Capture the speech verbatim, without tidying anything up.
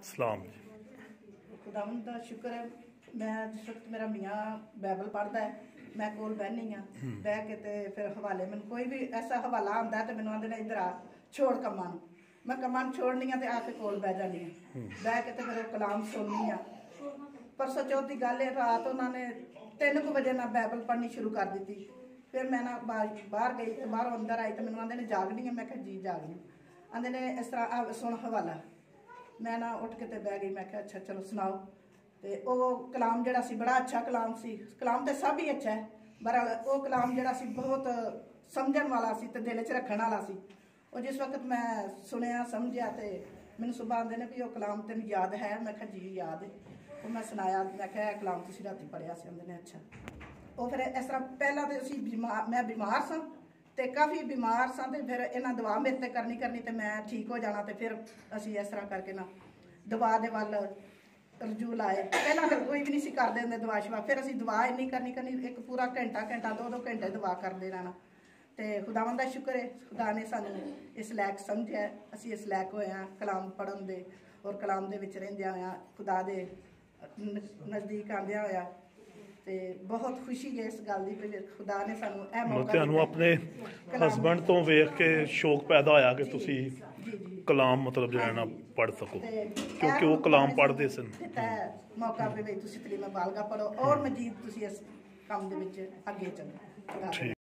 सलाम जी। खुदावंद दा शुक्र है। मैं जिस वक्त मेरा मियाँ बाइबल पढ़ता है, मैं कोल बहनी हाँ, बह के ते फिर हवाले मैं कोई भी ऐसा हवाला आता है तो मैंने आते ने इधर आ छोड़ कम्मा नूं, मैं कम्मा नूं छोड़नी हाँ तो आके कोल बह जानी हाँ, बह के ते फिर कलाम सुननी हाँ। परसों चौथ की गल है, रात उन्होंने तीन कु बजे ना बाइबल पढ़नी शुरू कर दी। फिर मैं ना बाहर गई तो बाहरों अंदर आई तो मैंने आते ने जागनी है, मैं कहा जी जागनी। आते ने इस तरह सुन हवाला, मैं ना उठ के ते बह गई। मैं कहा अच्छा चलो सुनाओ। तो वो कलाम जड़ा सी बड़ा अच्छा कलाम सी, कलाम तो सब ही अच्छा है, बहरहाल वो कलाम जड़ा सी बहुत समझण वाला सी ते दिल च रखण वाला सी। और जिस वक्त मैं सुनिया समझिया तो मैंने सुबह आते ने भी वो कलाम तेन याद है, मैं कहा जी याद है। तो मैं सुनाया, मैं कहा कलाम तुसीं राती पढ़िया सी। आंदे ने अच्छा। वो फिर इस तरह पहला तो असीं बीमार, मैं बीमार सां ते काफ़ी बीमार सां ते फिर इन्हां दवा मेरे ते करनी करनी ते मैं ठीक हो जाना। तो फिर असीं इस तरह करके ना दवा दे वल रजू लाए। पहला फिर कोई भी नहीं सी करदे हुंदे दवा शवा, फिर असीं दवा इन्नी करनी करनी एक पूरा घंटा घंटा दो दो घंटे दवा करदे रहना। तो खुदावंद दा शुक्र है, खुदा ने सानूं इस लैक समझिया, असीं इस लैक होए हां कलाम पढ़न दे और कलाम दे विच रहिंदियां होइआं खुदा दे नज़दीक आंदियां होइआं। ते बहुत खुशी है इस गल की भी खुदा ने सानूं ए मौका दित्ता। अपने हसबैंड तो वेख के शौक पैदा होया कि तुसी कलाम मतलब जो है ना पढ़ सको, क्योंकि वो कलाम पढ़ते सन। मौका भी तुसी तलीम बालगा पढ़ो और मजीद तुसी इस काम दे विच अगे चलो।